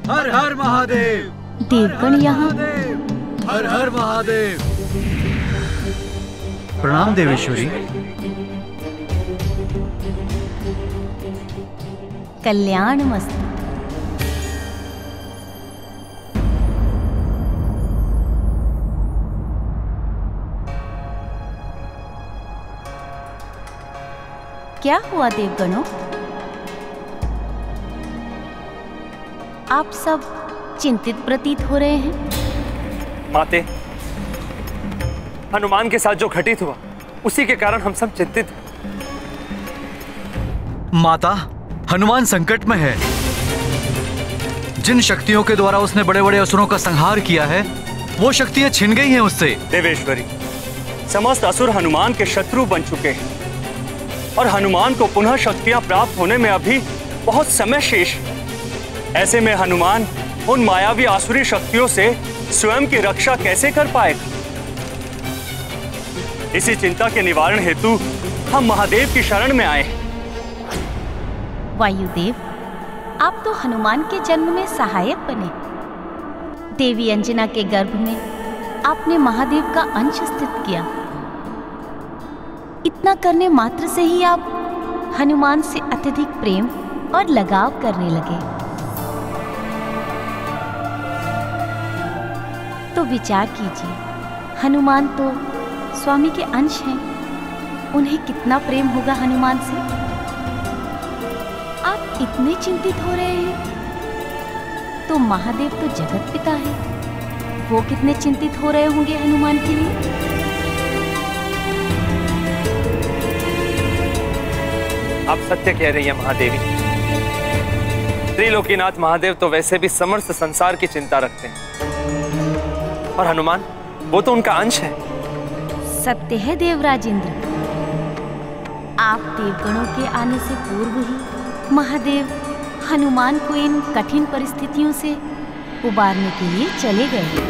हर हर महादेव। देवगण यहाँ। हर हर महादेव। प्रणाम देवेश्वरी। कल्याण मस्तु। क्या हुआ देवगणों? आप सब चिंतित प्रतीत हो रहे हैं। माते, हनुमान के साथ जो घटित हुआ उसी के कारण हम सब चिंतित हैं। माता, हनुमान संकट में है। जिन शक्तियों के द्वारा उसने बड़े बड़े असुरों का संहार किया है, वो शक्तियां छिन गई हैं उससे। देवेश्वरी, समस्त असुर हनुमान के शत्रु बन चुके हैं और हनुमान को पुनः शक्तियां प्राप्त होने में अभी बहुत समय शेष है। ऐसे में हनुमान उन मायावी आसुरी शक्तियों से स्वयं की रक्षा कैसे कर पाएगा? इसी चिंता के निवारण हेतु हम महादेव की शरण में आए हैं। वायुदेव, आप तो हनुमान के जन्म में सहायक बने। देवी अंजना के गर्भ में आपने महादेव का अंश स्थित किया। इतना करने मात्र से ही आप हनुमान से अत्यधिक प्रेम और लगाव करने लगे। तो विचार कीजिए, हनुमान तो स्वामी के अंश हैं। उन्हें कितना प्रेम होगा हनुमान से। आप इतने चिंतित हो रहे हैं तो महादेव तो जगत पिता है, वो कितने चिंतित हो रहे होंगे हनुमान के लिए। आप सत्य कह रही हैं महादेवी। त्रिलोकीनाथ महादेव तो वैसे भी समस्त संसार की चिंता रखते हैं और हनुमान, वो तो उनका अंश है। सत्य है देवराज इंद्र। आप देवगणों के आने से पूर्व ही महादेव हनुमान को इन कठिन परिस्थितियों से उबारने के लिए चले गए।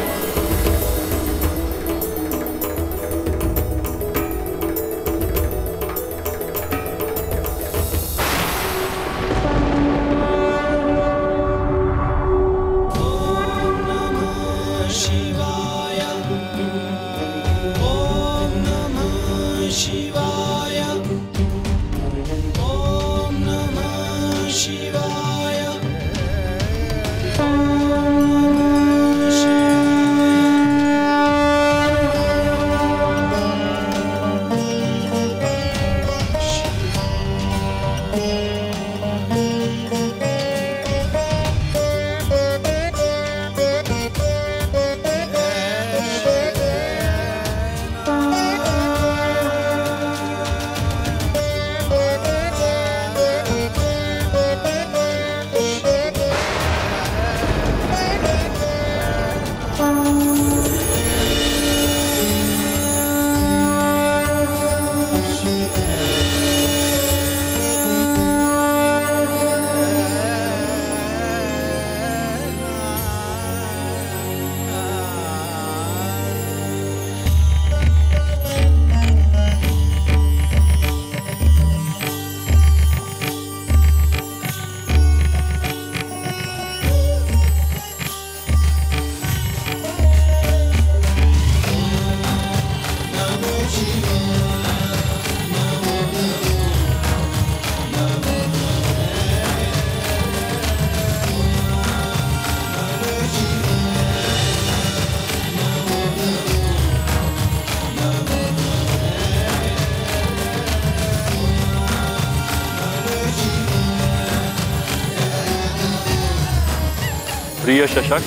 प्रिय शशक,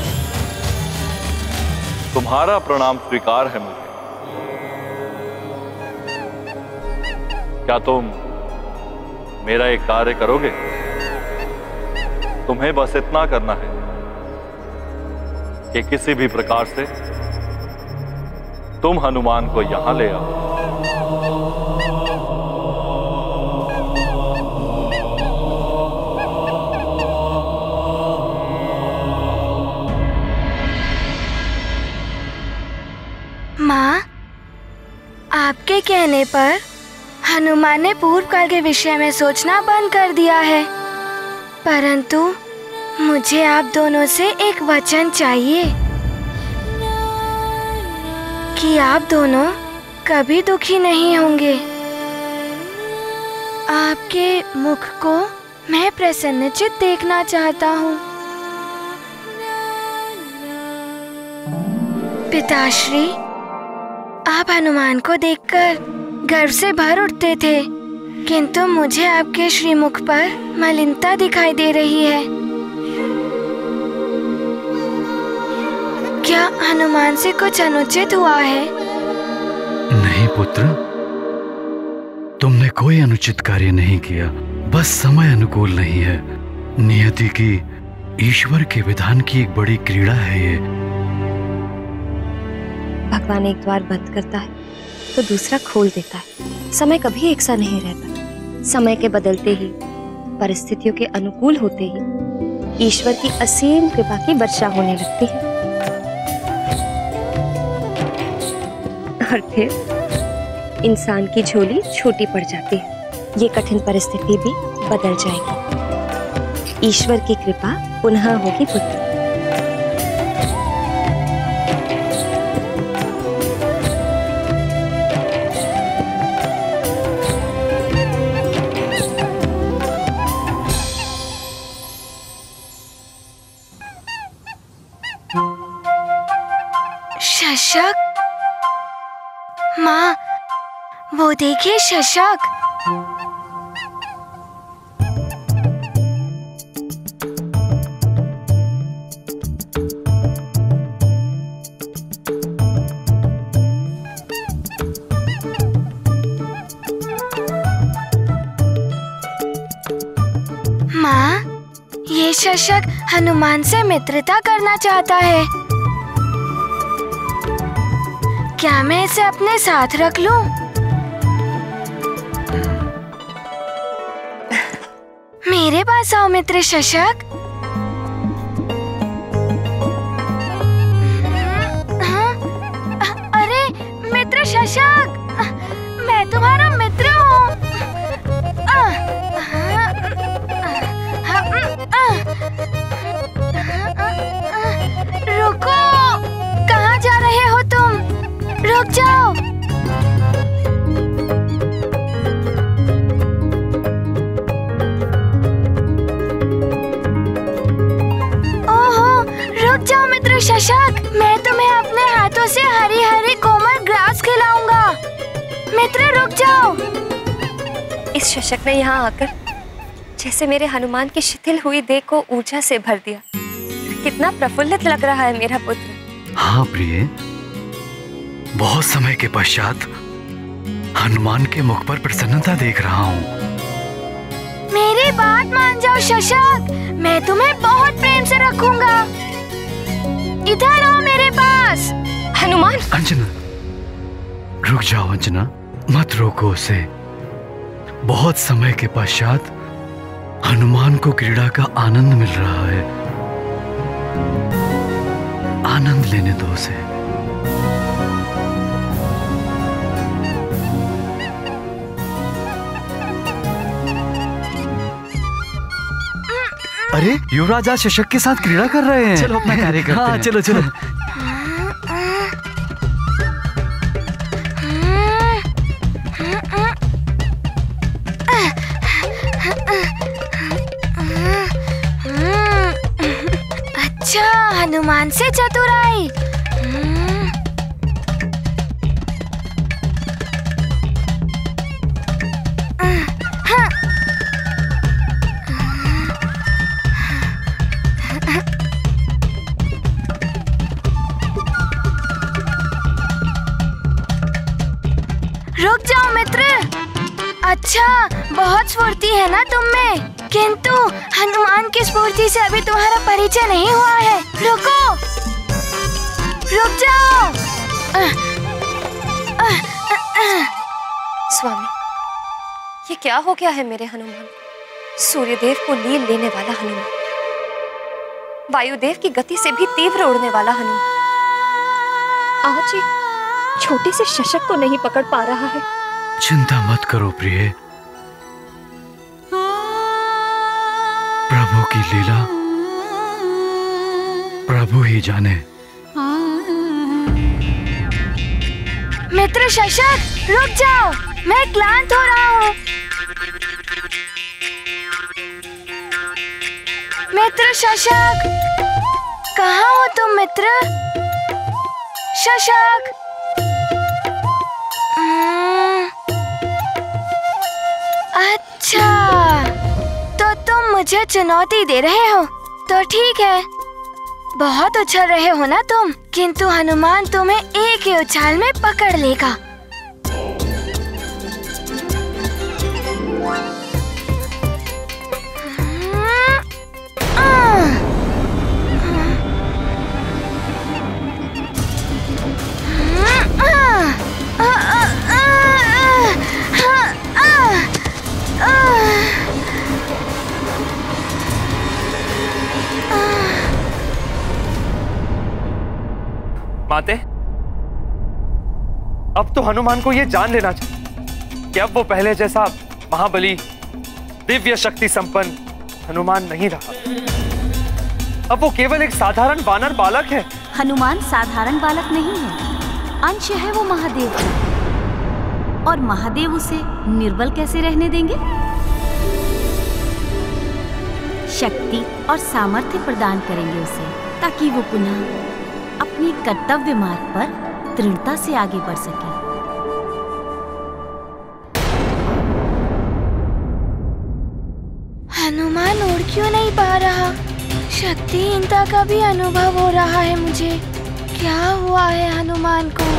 तुम्हारा प्रणाम स्वीकार है मुझे। क्या तुम मेरा एक कार्य करोगे? तुम्हें बस इतना करना है कि किसी भी प्रकार से तुम हनुमान को यहां ले आओ। माँ, आपके कहने पर हनुमान ने पूर्व काल के विषय में सोचना बंद कर दिया है, परंतु मुझे आप दोनों से एक वचन चाहिए कि आप दोनों कभी दुखी नहीं होंगे। आपके मुख को मैं प्रसन्नचित देखना चाहता हूँ। पिताश्री, आप हनुमान को देखकर गर्व से भर उठते थे, किंतु मुझे आपके श्रीमुख पर मलिनता दिखाई दे रही है। क्या हनुमान से कुछ अनुचित हुआ है? नहीं पुत्र, तुमने कोई अनुचित कार्य नहीं किया, बस समय अनुकूल नहीं है। नियति की, ईश्वर के विधान की एक बड़ी क्रीड़ा है ये। भगवान एक द्वार बंद करता है तो दूसरा खोल देता है। समय कभी एक सा नहीं रहता। समय के बदलते ही, परिस्थितियों के अनुकूल होते ही ईश्वर की असीम कृपा की वर्षा होने लगती है और फिर इंसान की झोली छोटी पड़ जाती है। ये कठिन परिस्थिति भी बदल जाएगी। ईश्वर की कृपा पुनः होगी पुत्र। शशक, माँ, वो देखिए शशक। माँ, ये शशक हनुमान से मित्रता करना चाहता है। क्या मैं इसे अपने साथ रख लूं? मेरे पास आओ मित्र शशक। अरे मित्र शशक, मैं तुम्हारा मित्र हूँ। रुको, कहाँ जा रहे हो तुम? रुक जाओ। ओहो, रुक जाओ मित्र शशक, मैं तुम्हें अपने हाथों से हरी हरी कोमल ग्रास खिलाऊंगा। मित्र रुक जाओ। इस शशक ने यहाँ आकर जैसे मेरे हनुमान की शिथिल हुई देह को ऊर्जा से भर दिया। कितना प्रफुल्लित लग रहा है मेरा पुत्र। हाँ प्रिय, बहुत समय के पश्चात हनुमान के मुख पर प्रसन्नता देख रहा हूँ। मेरी बात मान जाओ शशक, मैं तुम्हें बहुत प्रेम से रखूंगा। इधर आओ मेरे पास। हनुमान! अंजना, रुक जाओ अंजना, मत रोको उसे। बहुत समय के पश्चात हनुमान को क्रीड़ा का आनंद मिल रहा है। आनंद लेने दो उसे। अरे युवराज आज शशक के साथ क्रीड़ा कर रहे हैं। चलो अपना कार्य करते हैं। चलो चलो। अच्छा, हनुमान से चतुराई। रुक जाओ मित्र। अच्छा, बहुत स्फूर्ति है ना तुम में, किंतु हनुमान की स्फूर्ति से अभी तुम्हारा परिचय नहीं हुआ है। रुको, रुक जाओ। स्वामी, ये क्या हो गया है मेरे हनुमान? सूर्यदेव को लील लेने वाला हनुमान, वायुदेव की गति से भी तीव्र उड़ने वाला हनुमान, आज ये छोटे से शशक को नहीं पकड़ पा रहा है। चिंता मत करो प्रिय, प्रभु की लीला प्रभु ही जाने। मित्र शशक, रुक जाओ, मैं क्लांत हो रहा हूँ। मित्र शशक, कहाँ हो तुम मित्र? शशक। अच्छा, तो तुम मुझे चुनौती दे रहे हो, तो ठीक है। बहुत उछल रहे हो ना तुम, किंतु हनुमान तुम्हें एक ही उछाल में पकड़ लेगा। माते, अब तो हनुमान को यह जान लेना चाहिए कि अब वो पहले जैसा महाबली, दिव्य शक्ति संपन्न हनुमान नहीं रहा। अब वो केवल एक साधारण वानर बालक है। हनुमान साधारण बालक नहीं है, अंश है वो महादेव का। और महादेव उसे निर्बल कैसे रहने देंगे? शक्ति और सामर्थ्य प्रदान करेंगे उसे, ताकि वो पुनः अपने कर्तव्य मार्ग पर दृढ़ता से आगे बढ़ सके। हनुमान उड़ क्यों नहीं पा रहा? शक्तिहीनता का भी अनुभव हो रहा है मुझे। क्या हुआ है हनुमान को?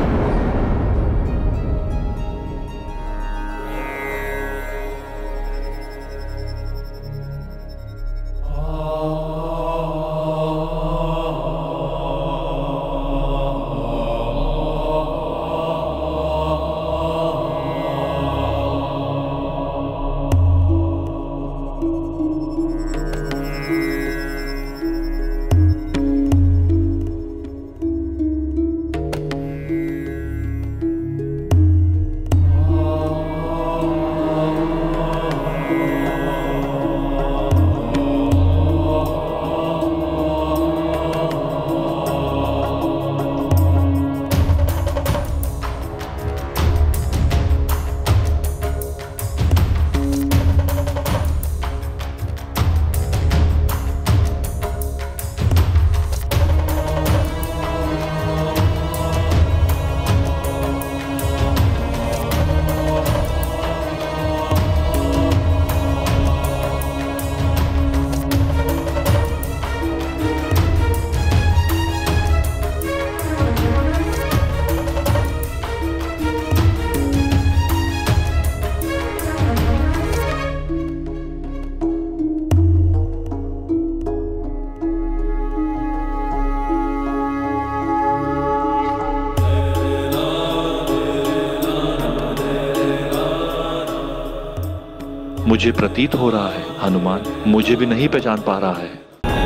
मुझे प्रतीत हो रहा है हनुमान मुझे भी नहीं पहचान पा रहा है।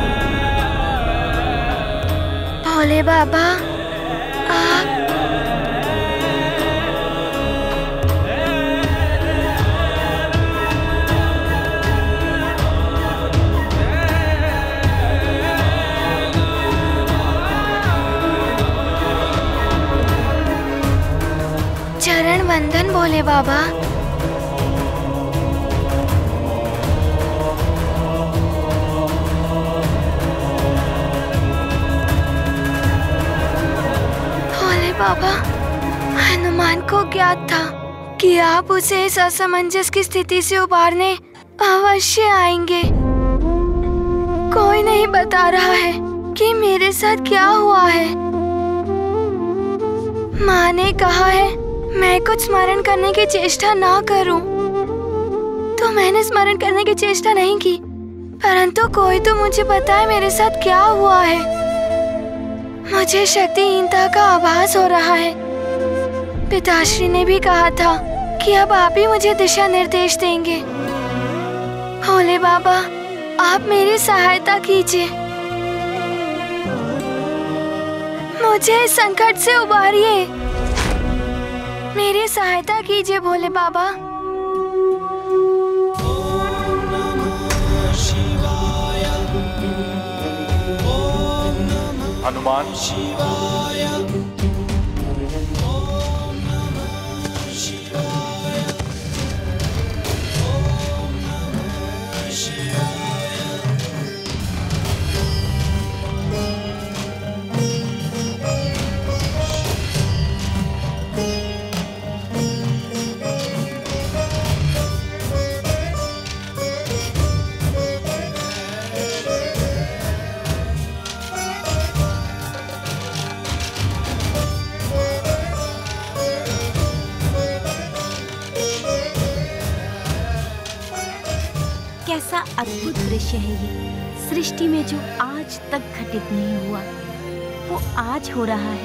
भोले बाबा, आप चरण वंदन भोले बाबा। बाबा, हनुमान को ज्ञात था कि आप उसे इस असमंजस की स्थिति से उबारने अवश्य आएंगे। कोई नहीं बता रहा है कि मेरे साथ क्या हुआ है। माँ ने कहा है मैं कुछ स्मरण करने की चेष्टा ना करूं, तो मैंने स्मरण करने की चेष्टा नहीं की, परंतु कोई तो मुझे बताए मेरे साथ क्या हुआ है। मुझे शक्तिहीनता का आभास हो रहा है। पिताश्री ने भी कहा था कि अब आप ही मुझे दिशा निर्देश देंगे। भोले बाबा, आप मेरी सहायता कीजिए, मुझे इस संकट से उबारिए। मेरी सहायता कीजिए भोले बाबा। ओम हनुमान। कैसा अद्भुत दृश्य है ये। सृष्टि में जो आज तक घटित नहीं हुआ वो आज हो रहा है।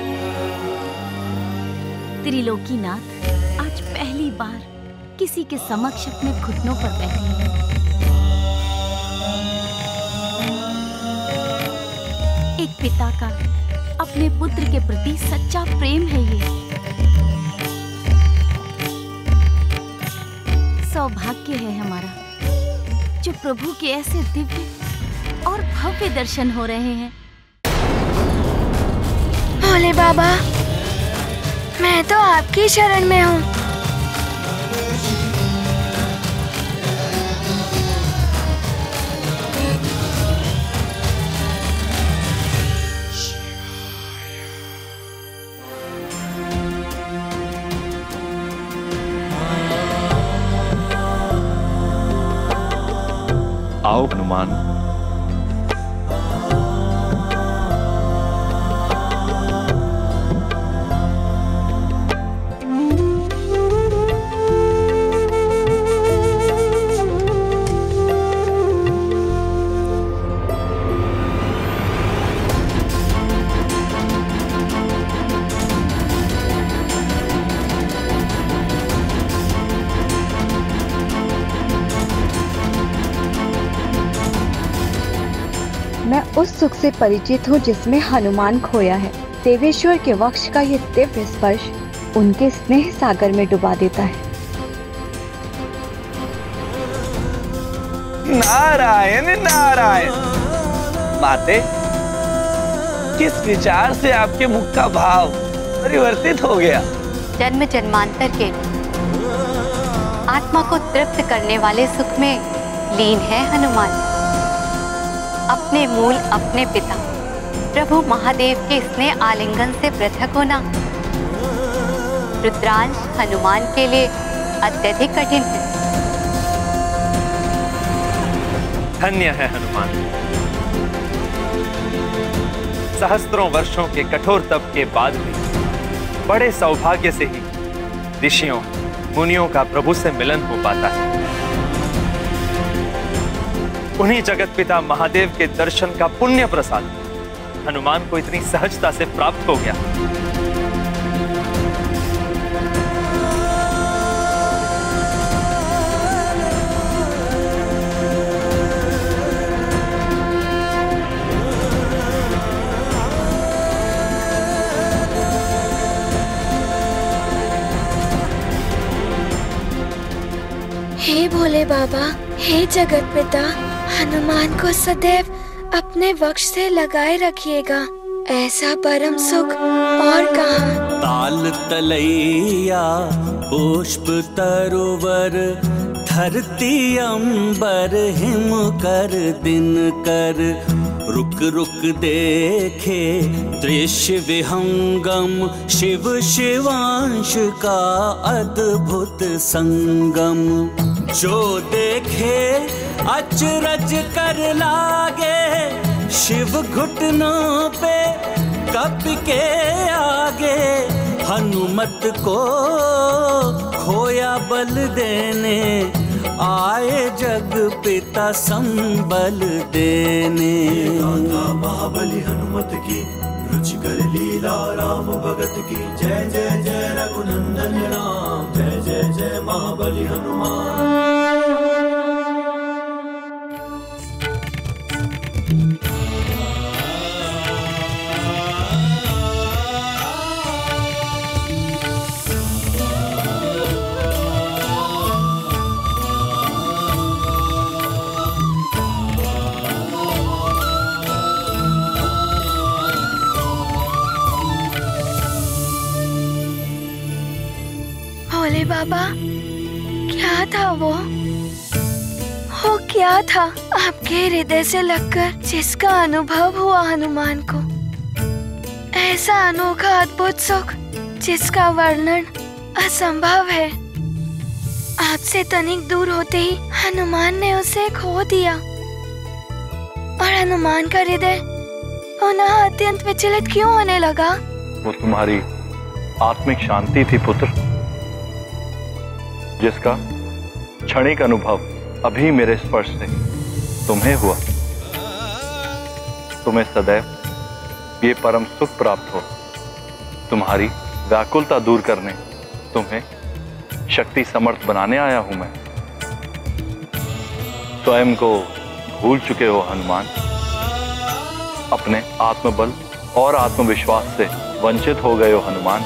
त्रिलोकीनाथ आज पहली बार किसी के समक्ष अपने घुटनों पर बैठे हैं। एक पिता का अपने पुत्र के प्रति सच्चा प्रेम है ये। सौभाग्य है हमारा जो प्रभु के ऐसे दिव्य और भव्य दर्शन हो रहे हैं। भोले बाबा, मैं तो आपकी शरण में हूँ। आओ हनुमान। मैं उस सुख से परिचित हूँ जिसमें हनुमान खोया है। देवेश्वर के वक्ष का ये दिव्य स्पर्श उनके स्नेह सागर में डुबा देता है। नारायण नारायण। माते, किस विचार से आपके मुख का भाव परिवर्तित हो गया? जन्म जन्मांतर के आत्मा को तृप्त करने वाले सुख में लीन है हनुमान। अपने मूल, अपने पिता प्रभु महादेव के स्नेह आलिंगन से पृथक होना रुद्रांश हनुमान के लिए अत्यधिक कठिन है। धन्य है हनुमान। सहस्त्रों वर्षों के कठोर तप के बाद भी बड़े सौभाग्य से ही ऋषियों मुनियों का प्रभु से मिलन हो पाता है। उन्हीं जगत पिता महादेव के दर्शन का पुण्य प्रसाद हनुमान को इतनी सहजता से प्राप्त हो गया। हे भोले बाबा, हे जगत पिता, हनुमान को सदैव अपने वक्ष से लगाए रखिएगा। ऐसा परम सुख और कहाँ। ताल तलैया पुष्प तरोवर, धरती अंबर हिम कर दिन कर, रुक रुक देखे दृश्य विहंगम, शिव शिवांश का अद्भुत संगम। जो देखे अचरज कर लागे, शिव घुटनों पे कप के आगे, हनुमत को खोया बल देने, आए जग पिता संबल देने। महाबली हनुमत की रुचिकर लीला, राम भगत की जय जय जय रघुनंदन राम, जय जय जय महाबली हनुमान। था वो क्या था आपके हृदय से लगकर जिसका अनुभव हुआ हनुमान को? ऐसा अनोखा अद्भुत सुख जिसका वर्णन असंभव है। आपसे तनिक दूर होते ही हनुमान ने उसे खो दिया और हनुमान का हृदय पुनः अत्यंत विचलित क्यों होने लगा? वो तुम्हारी आत्मिक शांति थी पुत्र, जिसका क्षणिक अनुभव अभी मेरे स्पर्श से तुम्हें हुआ। तुम्हें सदैव ये परम सुख प्राप्त हो। तुम्हारी व्याकुलता दूर करने, तुम्हें शक्ति समर्थ बनाने आया हूं मैं। स्वयं को भूल चुके हो हनुमान, अपने आत्मबल और आत्मविश्वास से वंचित हो गए हो हनुमान,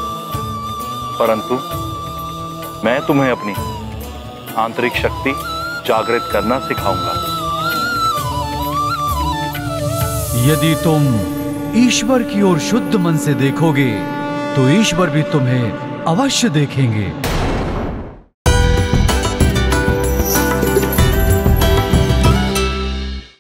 परंतु मैं तुम्हें अपनी आंतरिक शक्ति जागृत करना सिखाऊंगा। यदि तुम ईश्वर की ओर शुद्ध मन से देखोगे तो ईश्वर भी तुम्हें अवश्य देखेंगे।